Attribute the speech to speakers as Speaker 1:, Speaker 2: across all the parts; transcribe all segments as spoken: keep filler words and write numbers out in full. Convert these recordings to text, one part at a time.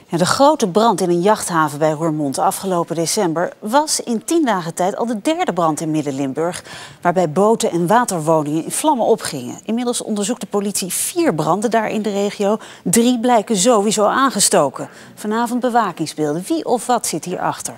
Speaker 1: Ja, de grote brand in een jachthaven bij Roermond afgelopen december was in tien dagen tijd al de derde brand in Midden-Limburg, waarbij boten en waterwoningen in vlammen opgingen. Inmiddels onderzoekt de politie vier branden daar in de regio. Drie blijken sowieso aangestoken. Vanavond bewakingsbeelden. Wie of wat zit hierachter?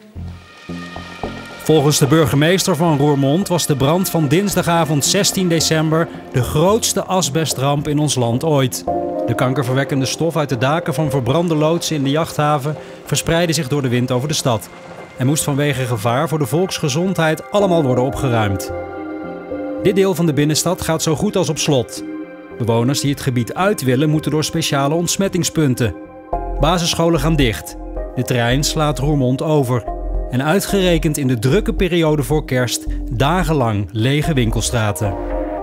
Speaker 2: Volgens de burgemeester van Roermond was de brand van dinsdagavond zestien december de grootste asbestramp in ons land ooit. De kankerverwekkende stof uit de daken van verbrande loodsen in de jachthaven verspreidde zich door de wind over de stad en moest vanwege gevaar voor de volksgezondheid allemaal worden opgeruimd. Dit deel van de binnenstad gaat zo goed als op slot. Bewoners die het gebied uit willen moeten door speciale ontsmettingspunten. Basisscholen gaan dicht. De trein slaat Roermond over. En uitgerekend in de drukke periode voor kerst dagenlang lege winkelstraten.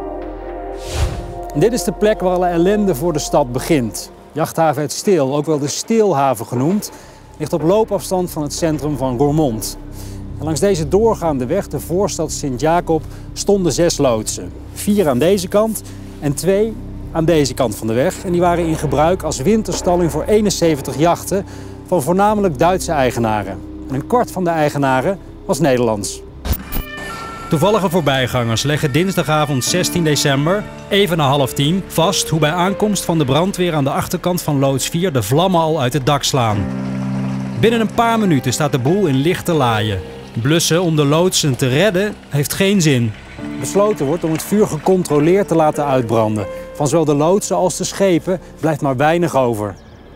Speaker 3: Dit is de plek waar alle ellende voor de stad begint. Jachthaven Het Steel, ook wel de Steelhaven genoemd, ligt op loopafstand van het centrum van Roermond. En langs deze doorgaande weg, de voorstad Sint-Jacob, stonden zes loodsen. Vier aan deze kant en twee aan deze kant van de weg. En die waren in gebruik als winterstalling voor eenenzeventig jachten van voornamelijk Duitse eigenaren. En een kwart van de eigenaren was Nederlands.
Speaker 2: Toevallige voorbijgangers leggen dinsdagavond zestien december, even na half tien, vast hoe bij aankomst van de brandweer aan de achterkant van loods vier de vlammen al uit het dak slaan. Binnen een paar minuten staat de boel in lichte laaien. Blussen om de loodsen te redden heeft geen zin.
Speaker 3: Besloten wordt om het vuur gecontroleerd te laten uitbranden. Van zowel de loodsen als de schepen blijft maar weinig over.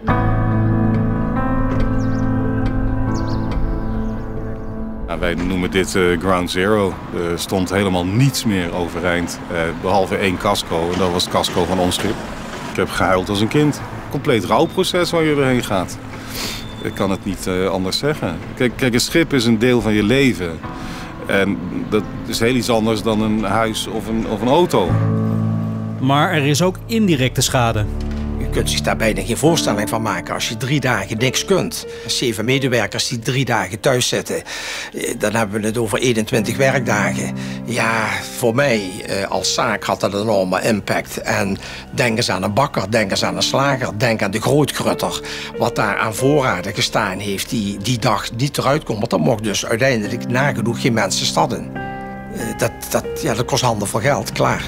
Speaker 4: Ja, wij noemen dit uh, Ground Zero. Er stond helemaal niets meer overeind, uh, behalve één casco. En dat was het casco van ons schip. Ik heb gehuild als een kind. Compleet rouwproces waar je doorheen gaat. Ik kan het niet uh, anders zeggen. Kijk, kijk, een schip is een deel van je leven. En dat is heel iets anders dan een huis of een, of een auto.
Speaker 2: Maar er is ook indirecte schade.
Speaker 5: Je kunt zich daar bijna geen voorstelling van maken als je drie dagen niks kunt. Zeven medewerkers die drie dagen thuis zitten, dan hebben we het over eenentwintig werkdagen. Ja, voor mij als zaak had dat een enorme impact. En denk eens aan een bakker, denk eens aan een slager, denk aan de grootgrutter. Wat daar aan voorraden gestaan heeft die die dag niet eruit komt. Want dan mocht dus uiteindelijk nagenoeg geen mensen de stad in. Dat, dat, ja, dat kost handen vol geld, klaar.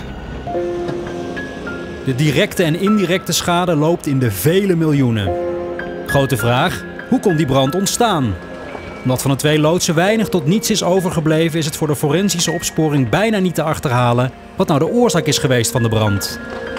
Speaker 2: De directe en indirecte schade loopt in de vele miljoenen. Grote vraag, hoe kon die brand ontstaan? Omdat van de twee loodsen weinig tot niets is overgebleven, is het voor de forensische opsporing bijna niet te achterhalen wat nou de oorzaak is geweest van de brand.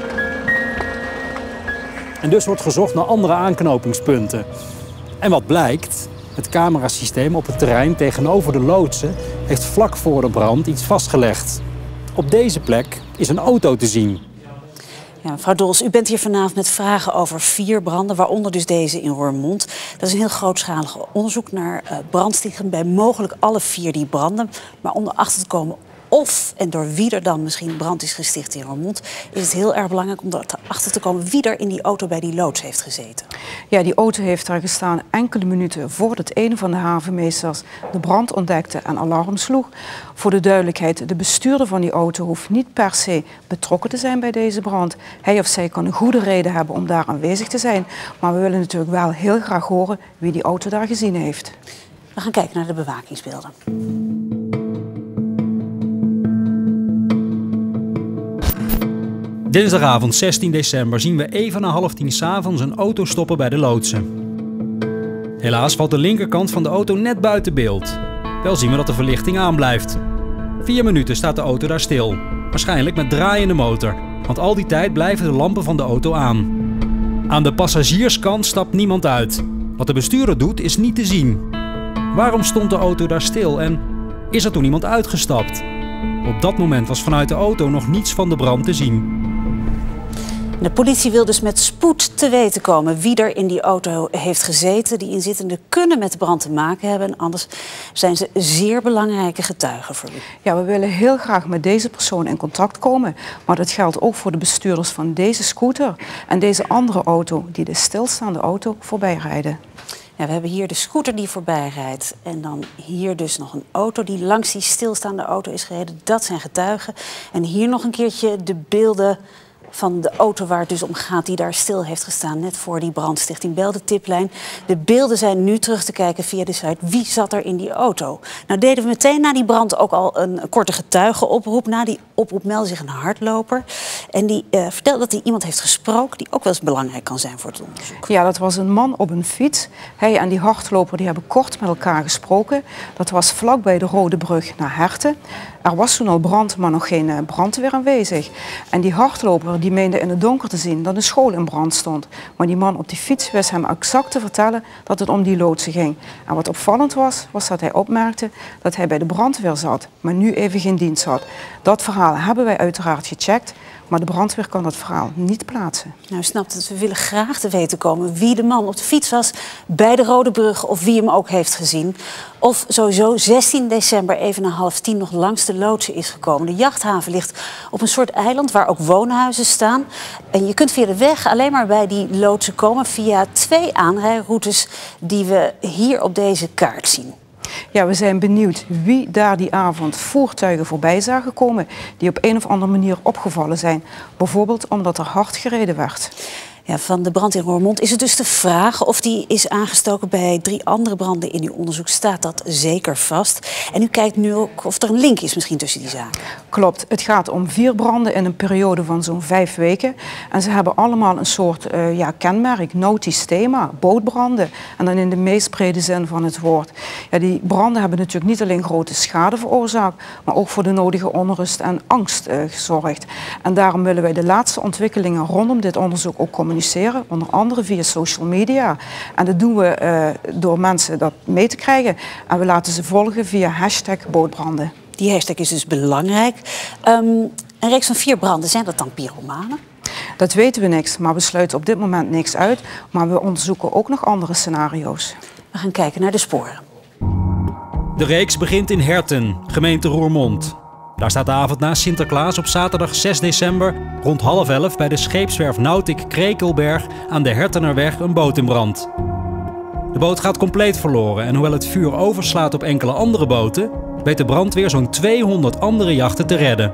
Speaker 3: En dus wordt gezocht naar andere aanknopingspunten. En wat blijkt? Het camerasysteem op het terrein tegenover de loodsen heeft vlak voor de brand iets vastgelegd. Op deze plek is een auto te zien.
Speaker 1: Ja, mevrouw Dols, u bent hier vanavond met vragen over vier branden, waaronder dus deze in Roermond. Dat is een heel grootschalig onderzoek naar uh, brandstichting bij mogelijk alle vier die branden. Maar om erachter te komen of en door wie er dan misschien brand is gesticht in Roermond, is het heel erg belangrijk om erachter te komen wie er in die auto bij die loods heeft gezeten.
Speaker 6: Ja, die auto heeft daar gestaan enkele minuten voordat een van de havenmeesters de brand ontdekte en alarm sloeg. Voor de duidelijkheid, de bestuurder van die auto hoeft niet per se betrokken te zijn bij deze brand. Hij of zij kan een goede reden hebben om daar aanwezig te zijn. Maar we willen natuurlijk wel heel graag horen wie die auto daar gezien heeft.
Speaker 1: We gaan kijken naar de bewakingsbeelden.
Speaker 2: Dinsdagavond zestien december zien we even na half tien 's avonds een auto stoppen bij de loodsen. Helaas valt de linkerkant van de auto net buiten beeld. Wel zien we dat de verlichting aanblijft. Vier minuten staat de auto daar stil. Waarschijnlijk met draaiende motor, want al die tijd blijven de lampen van de auto aan. Aan de passagierskant stapt niemand uit. Wat de bestuurder doet is niet te zien. Waarom stond de auto daar stil en is er toen iemand uitgestapt? Op dat moment was vanuit de auto nog niets van de brand te zien.
Speaker 1: De politie wil dus met spoed te weten komen wie er in die auto heeft gezeten. Die inzittenden kunnen met de brand te maken hebben. Anders zijn ze zeer belangrijke getuigen voor u.
Speaker 6: Ja, we willen heel graag met deze persoon in contact komen. Maar dat geldt ook voor de bestuurders van deze scooter en deze andere auto die de stilstaande auto voorbij rijden.
Speaker 1: Ja, we hebben hier de scooter die voorbij rijdt. En dan hier dus nog een auto die langs die stilstaande auto is gereden. Dat zijn getuigen. En hier nog een keertje de beelden van de auto waar het dus om gaat, die daar stil heeft gestaan net voor die brandstichting. Bel de tiplijn. De beelden zijn nu terug te kijken via de site. Wie zat er in die auto? Nou deden we meteen na die brand ook al een korte getuigenoproep. Na die oproep meldde zich een hardloper. En die uh, vertelde dat hij iemand heeft gesproken die ook wel eens belangrijk kan zijn voor het onderzoek.
Speaker 6: Ja, dat was een man op een fiets. Hij en die hardloper die hebben kort met elkaar gesproken. Dat was vlakbij de Rode Brug naar Herten. Er was toen al brand, maar nog geen brandweer aanwezig. En die hardloper die meende in het donker te zien dat de school in brand stond. Maar die man op die fiets wist hem exact te vertellen dat het om die loodsen ging. En wat opvallend was, was dat hij opmerkte dat hij bij de brandweer zat, maar nu even geen dienst had. Dat verhaal hebben wij uiteraard gecheckt. Maar de brandweer kan dat verhaal niet plaatsen.
Speaker 1: Nou, snapt het. We willen graag te weten komen wie de man op de fiets was bij de Rode Brug of wie hem ook heeft gezien. Of sowieso zestien december even na half tien nog langs de loodsen is gekomen. De jachthaven ligt op een soort eiland waar ook woonhuizen staan. En je kunt via de weg alleen maar bij die loodsen komen via twee aanrijroutes die we hier op deze kaart zien.
Speaker 6: Ja, we zijn benieuwd wie daar die avond voertuigen voorbij zagen komen die op een of andere manier opgevallen zijn. Bijvoorbeeld omdat er hard gereden werd.
Speaker 1: Ja, van de brand in Roermond is het dus de vraag of die is aangestoken bij drie andere branden in uw onderzoek. Staat dat zeker vast? En u kijkt nu ook of er een link is misschien tussen die zaken.
Speaker 6: Klopt. Het gaat om vier branden in een periode van zo'n vijf weken. En ze hebben allemaal een soort uh, ja, kenmerk, nautisch thema, bootbranden. En dan in de meest brede zin van het woord. Ja, die branden hebben natuurlijk niet alleen grote schade veroorzaakt, maar ook voor de nodige onrust en angst uh, gezorgd. En daarom willen wij de laatste ontwikkelingen rondom dit onderzoek ook communiceren. Onder andere via social media. En dat doen we uh, door mensen dat mee te krijgen. En we laten ze volgen via hashtag bootbranden.
Speaker 1: Die hashtag is dus belangrijk. Um, een reeks van vier branden, zijn dat dan pyromanen?
Speaker 6: Dat weten we niks, maar we sluiten op dit moment niks uit. Maar we onderzoeken ook nog andere scenario's.
Speaker 1: We gaan kijken naar de sporen.
Speaker 2: De reeks begint in Herten, gemeente Roermond. Daar staat de avond na Sinterklaas op zaterdag zes december rond half elf bij de scheepswerf Nautic Krekelberg aan de Hertenerweg een boot in brand. De boot gaat compleet verloren en hoewel het vuur overslaat op enkele andere boten, weet de brandweer zo'n tweehonderd andere jachten te redden.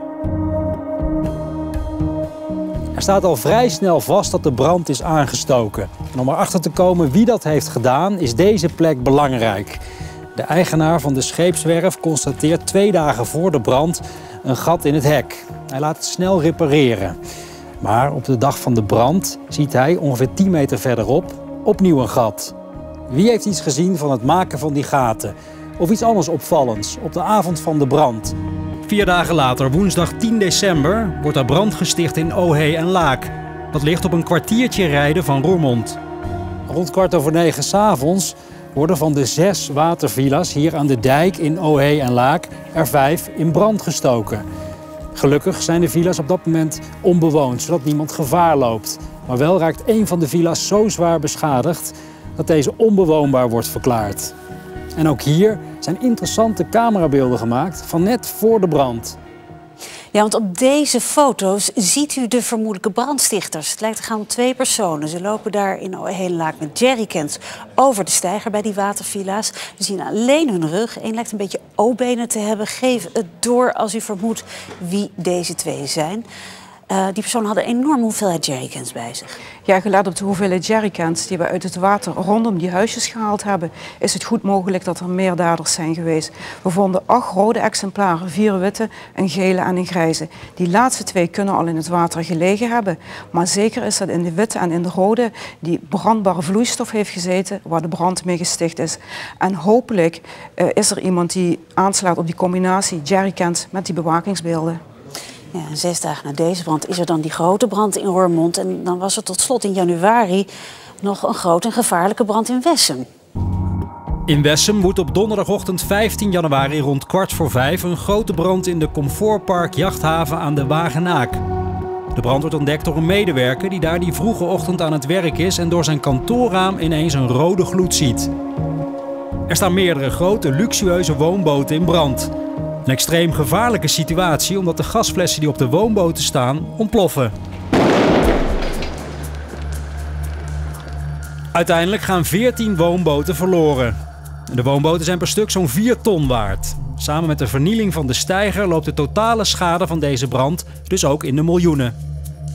Speaker 3: Er staat al vrij snel vast dat de brand is aangestoken. En om erachter te komen wie dat heeft gedaan, is deze plek belangrijk. De eigenaar van de scheepswerf constateert twee dagen voor de brand een gat in het hek. Hij laat het snel repareren. Maar op de dag van de brand ziet hij ongeveer tien meter verderop opnieuw een gat. Wie heeft iets gezien van het maken van die gaten? Of iets anders opvallends op de avond van de brand?
Speaker 2: Vier dagen later, woensdag tien december, wordt er brand gesticht in Ohé en Laak. Dat ligt op een kwartiertje rijden van Roermond.
Speaker 3: Rond kwart over negen 's avonds worden van de zes watervilla's hier aan de dijk in Ohé en Laak er vijf in brand gestoken. Gelukkig zijn de villa's op dat moment onbewoond, zodat niemand gevaar loopt. Maar wel raakt één van de villa's zo zwaar beschadigd dat deze onbewoonbaar wordt verklaard. En ook hier zijn interessante camerabeelden gemaakt van net voor de brand.
Speaker 1: Ja, want op deze foto's ziet u de vermoedelijke brandstichters. Het lijkt te gaan om twee personen. Ze lopen daar in Ohé en Laak met jerrycans over de steiger bij die watervilla's. We zien alleen hun rug. Eén lijkt een beetje O-benen te hebben. Geef het door als u vermoedt wie deze twee zijn. Uh, die personen hadden een enorme hoeveelheid jerrycans bij zich.
Speaker 6: Ja, gelet op de hoeveelheid jerrycans die we uit het water rondom die huisjes gehaald hebben, is het goed mogelijk dat er meer daders zijn geweest. We vonden acht rode exemplaren, vier witte, een gele en een grijze. Die laatste twee kunnen al in het water gelegen hebben. Maar zeker is dat in de witte en in de rode die brandbare vloeistof heeft gezeten waar de brand mee gesticht is. En hopelijk uh, is er iemand die aanslaat op die combinatie jerrycans met die bewakingsbeelden.
Speaker 1: Ja, en zes dagen na deze brand is er dan die grote brand in Roermond. En dan was er tot slot in januari nog een grote en gevaarlijke brand in Wessem.
Speaker 2: In Wessem woedt op donderdagochtend vijftien januari rond kwart voor vijf een grote brand in de Comfortpark Jachthaven aan de Wagenaak. De brand wordt ontdekt door een medewerker die daar die vroege ochtend aan het werk is en door zijn kantoorraam ineens een rode gloed ziet. Er staan meerdere grote, luxueuze woonboten in brand. Een extreem gevaarlijke situatie omdat de gasflessen die op de woonboten staan ontploffen. Uiteindelijk gaan veertien woonboten verloren. De woonboten zijn per stuk zo'n vier ton waard. Samen met de vernieling van de steiger loopt de totale schade van deze brand dus ook in de miljoenen.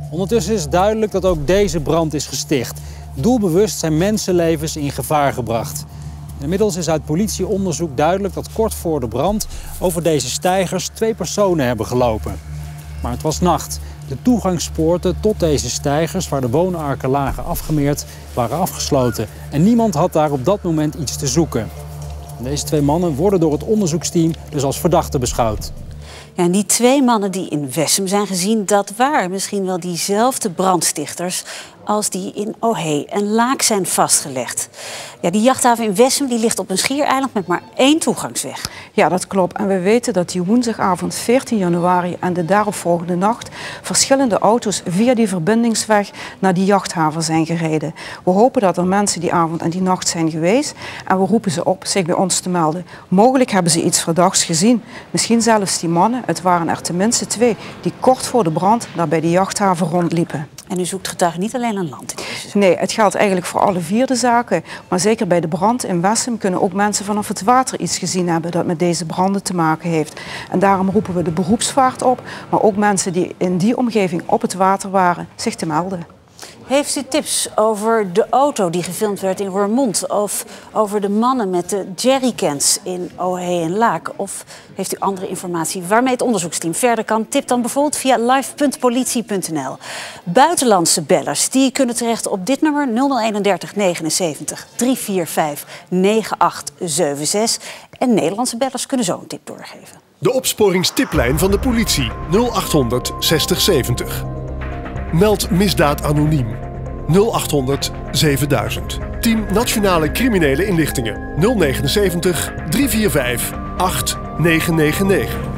Speaker 3: Ondertussen is duidelijk dat ook deze brand is gesticht. Doelbewust zijn mensenlevens in gevaar gebracht. Inmiddels is uit politieonderzoek duidelijk dat kort voor de brand over deze steigers twee personen hebben gelopen. Maar het was nacht. De toegangspoorten tot deze steigers, waar de woonarken lagen afgemeerd, waren afgesloten. En niemand had daar op dat moment iets te zoeken. Deze twee mannen worden door het onderzoeksteam dus als verdachten beschouwd.
Speaker 1: Ja, en die twee mannen die in Wessem zijn gezien, dat waren misschien wel diezelfde brandstichters als die in Ohé en Laak zijn vastgelegd. Ja, die jachthaven in Wessem die ligt op een schiereiland met maar één toegangsweg.
Speaker 6: Ja, dat klopt. En we weten dat die woensdagavond veertien januari en de daaropvolgende nacht verschillende auto's via die verbindingsweg naar die jachthaven zijn gereden. We hopen dat er mensen die avond en die nacht zijn geweest en we roepen ze op zich bij ons te melden. Mogelijk hebben ze iets verdachts gezien. Misschien zelfs die mannen, het waren er tenminste twee, die kort voor de brand daar bij de jachthaven rondliepen.
Speaker 1: En u zoekt getuigen niet alleen aan land in deze zaak?
Speaker 6: Nee, het geldt eigenlijk voor alle vier de zaken. Maar zeker bij de brand in Wessem kunnen ook mensen vanaf het water iets gezien hebben dat met deze branden te maken heeft. En daarom roepen we de beroepsvaart op, maar ook mensen die in die omgeving op het water waren, zich te melden.
Speaker 1: Heeft u tips over de auto die gefilmd werd in Roermond? Of over de mannen met de jerrycans in Ohé en Laak? Of heeft u andere informatie waarmee het onderzoeksteam verder kan? Tip dan bijvoorbeeld via live punt politie punt n l. Buitenlandse bellers die kunnen terecht op dit nummer nul nul eenendertig negenenzeventig drie vier vijf negen acht zeven zes. En Nederlandse bellers kunnen zo een tip doorgeven.
Speaker 7: De opsporingstiplijn van de politie nul achthonderd zestig zeventig. Meld misdaad anoniem nul achthonderd zevenduizend. Team Nationale Criminele Inlichtingen nul negenenzeventig drie vier vijf acht negen negen negen.